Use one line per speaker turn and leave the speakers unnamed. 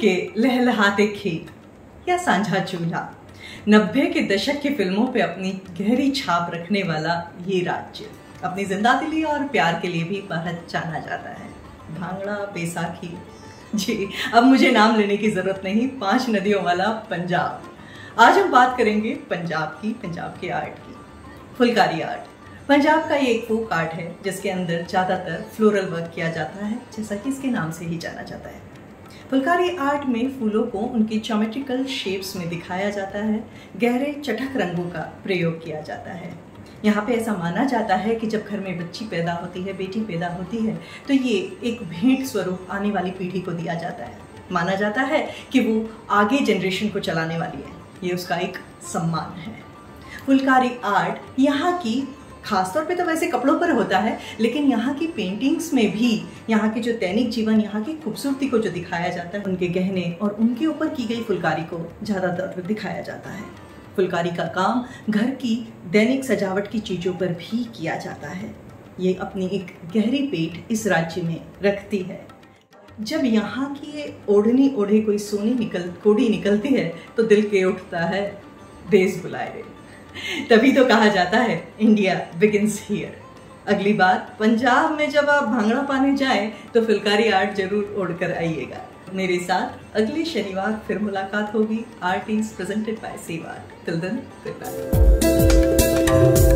के लहलहाते खेत या सांझा चूल्हा, 90 के दशक की फिल्मों पे अपनी गहरी छाप रखने वाला ये राज्य अपनी जिंदादिली और प्यार के लिए भी पहचाना जाता है। भांगड़ा, बैसाखी, जी अब मुझे नाम लेने की जरूरत नहीं, 5 नदियों वाला पंजाब। आज हम बात करेंगे पंजाब की, पंजाब के आर्ट की। फुलकारी आर्ट पंजाब का ये एक फोक आर्ट है जिसके अंदर ज़्यादातर फ्लोरल वर्क किया जाता है, जैसा कि इसके नाम से ही जाना जाता है। फुलकारी आर्ट में फूलों को उनकी ज्योमेट्रिकल शेप्स में दिखाया जाता है, गहरे चटक रंगों का प्रयोग किया जाता है। यहाँ पे ऐसा माना जाता है कि जब घर में बच्ची पैदा होती है, बेटी पैदा होती है, तो ये एक भेंट स्वरूप आने वाली पीढ़ी को दिया जाता है। माना जाता है कि वो आगे जनरेशन को चलाने वाली है, ये उसका एक सम्मान है। फुलकारी आर्ट यहाँ की खासतौर पे तो वैसे कपड़ों पर होता है, लेकिन यहाँ की पेंटिंग्स में भी यहाँ के जो दैनिक जीवन, यहाँ की खूबसूरती को जो दिखाया जाता है, उनके गहने और उनके ऊपर की गई फुलकारी को ज़्यादातर दिखाया जाता है। फुलकारी का काम घर की दैनिक सजावट की चीज़ों पर भी किया जाता है। ये अपनी एक गहरी पेट इस राज्य में रखती है। जब यहाँ की ये ओढ़नी ओढ़े कोई कोड़ी निकलती है तो दिल के उठता है देश बुलाए रे। तभी तो कहा जाता है इंडिया बिगिंस हियर। अगली बार पंजाब में जब आप भांगड़ा पाने जाएं तो फुलकारी आर्ट जरूर ओढ़ कर आइएगा। मेरे साथ अगले शनिवार फिर मुलाकात होगी। Art is presented by Seva. Till then, good bye.